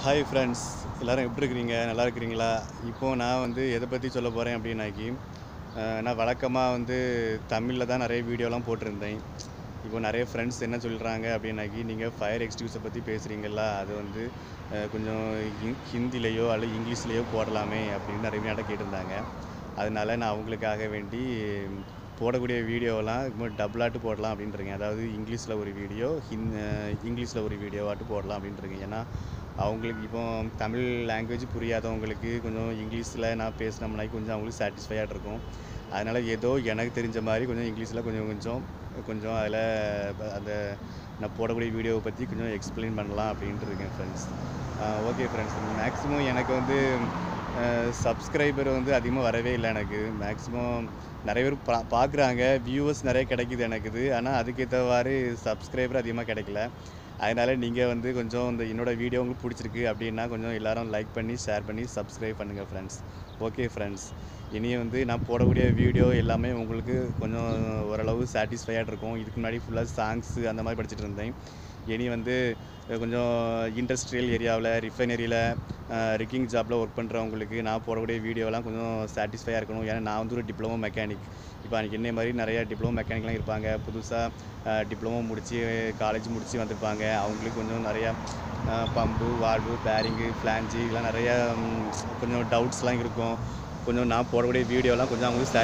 Hi friends, எல்லோரும் எப்படி இருக்கிறீங்க? நல்லா இருக்கிறீங்களா? இப்போது நான் வந்து எதை பற்றி சொல்ல போகிறேன் அப்படின்னாக்கி, நான் வழக்கமாக வந்து தமிழில் தான் நிறைய வீடியோலாம் போட்டிருந்தேன். இப்போ நிறைய ஃப்ரெண்ட்ஸ் என்ன சொல்கிறாங்க அப்படின்னாக்கி, நீங்கள் ஃபயர் எக்ஸ்டிங்யூஷரை பற்றி பேசுகிறீங்களா, அது வந்து கொஞ்சம் ஹிந்திலேயோ அல்லது இங்கிலீஷ்லேயோ போடலாமே அப்படின்னு நிறைய பேர் கேட்டிருந்தாங்க. அதனால நான் அவங்களுக்காக வேண்டி போடக்கூடிய வீடியோவெல்லாம் டபுளாட்டு போடலாம் அப்படின்ட்டுருக்கேன். அதாவது இங்கிலீஷில் ஒரு வீடியோ, இங்கிலீஷில் ஒரு வீடியோவாட்டு போடலாம் அப்படின்ட்டுருக்கேன். ஏன்னா அவங்களுக்கு இப்போ தமிழ் லாங்குவேஜ் புரியாதவங்களுக்கு கொஞ்சம் இங்கிலீஷில் நான் பேசினோம்னாக்கி கொஞ்சம் அவங்களுக்கு சாட்டிஸ்ஃபையாக இருக்கும். அதனால் ஏதோ எனக்கு தெரிஞ்ச மாதிரி கொஞ்சம் இங்கிலீஷில் கொஞ்சம் அதில் அந்த நான் போடக்கூடிய வீடியோவை பற்றி கொஞ்சம் எக்ஸ்பிளைன் பண்ணலாம் அப்படின்ட்டு இருக்கேன் ஃப்ரெண்ட்ஸ். ஓகே ஃப்ரெண்ட்ஸ், மேக்ஸிமம் எனக்கு வந்து சப்ஸ்கிரைபர் வந்து அதிகமாக வரவே இல்லை. எனக்கு மேக்ஸிமம் நிறைய பேர் பார்க்குறாங்க, வியூவர்ஸ் நிறைய கிடைக்குது எனக்கு. ஆனால் அதுக்கேற்றவாறு சப்ஸ்கிரைபர் அதிகமாக கிடைக்கல. அதனால் நீங்கள் வந்து கொஞ்சம் இந்த என்னோடய வீடியோ உங்களுக்கு பிடிச்சிருக்கு அப்படின்னா கொஞ்சம் எல்லோரும் லைக் பண்ணி, ஷேர் பண்ணி, சப்ஸ்கிரைப் பண்ணுங்கள் ஃப்ரெண்ட்ஸ். ஓகே ஃப்ரெண்ட்ஸ், இனி வந்து நான் போடக்கூடிய வீடியோ எல்லாமே உங்களுக்கு கொஞ்சம் ஓரளவு சாட்டிஸ்ஃபையாக இருக்கும். இதுக்கு முன்னாடி ஃபுல்லாக சாங்ஸு அந்த மாதிரி படிச்சுட்டு இருந்தேன். இனி வந்து கொஞ்சம் இண்டஸ்ட்ரியல் ஏரியாவில், ரிஃபைனரியில், ரிக்கிங் ஜாப்பில் ஒர்க் பண்ணுறவங்களுக்கு நான் போடக்கூடிய வீடியோலாம் கொஞ்சம் சாட்டிஸ்ஃபையாக இருக்கணும். ஏன்னா நான் வந்து ஒரு டிப்ளமோ மெக்கானிக். இப்போ அன்றைக்கி என்னை மாதிரி நிறையா டிப்ளமோ மெக்கானிக்லாம் இருப்பாங்க. புதுசாக டிப்ளமோ முடித்து காலேஜ் முடித்து வந்திருப்பாங்க. அவங்களுக்கு கொஞ்சம் நிறையா பம்பு, வால்வு, பேரிங்கு, ஃப்ளான்ஜு இதெல்லாம் நிறையா கொஞ்சம் டவுட்ஸ்லாம் இருக்கும். கொஞ்சம் நான் போடக்கூடிய வீடியோலாம் கொஞ்சம் அவங்களுக்கு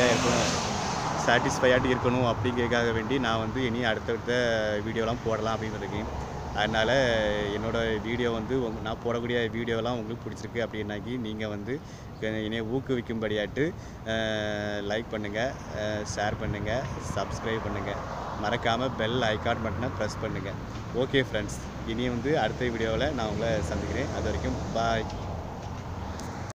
சாட்டிஸ்ஃபையாட்டு இருக்கணும் அப்படிங்கிறதுக்காக வேண்டி நான் வந்து இனி அடுத்தடுத்த வீடியோலாம் போடலாம் அப்படின்னு இருக்கேன். அதனால் என்னோடய வீடியோ வந்து நான் போடக்கூடிய வீடியோலாம் உங்களுக்கு பிடிச்சிருக்கு அப்படின்னாக்கி நீங்கள் வந்து என்னை ஊக்குவிக்கும்படியாட்டு லைக் பண்ணுங்கள், ஷேர் பண்ணுங்கள், சப்ஸ்கிரைப் பண்ணுங்கள். மறக்காமல் பெல் ஐகான் பட்டனை ப்ரெஸ் பண்ணுங்கள். ஓகே ஃப்ரெண்ட்ஸ், இனி வந்து அடுத்த வீடியோவில் நான் உங்களை சந்திக்கிறேன். அது வரைக்கும் பாய்.